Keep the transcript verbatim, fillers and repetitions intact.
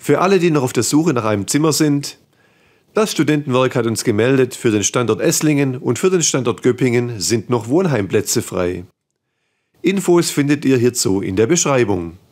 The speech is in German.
Für alle, die noch auf der Suche nach einem Zimmer sind: Das Studentenwerk hat uns gemeldet, für den Standort Esslingen und für den Standort Göppingen sind noch Wohnheimplätze frei. Infos findet ihr hierzu in der Beschreibung.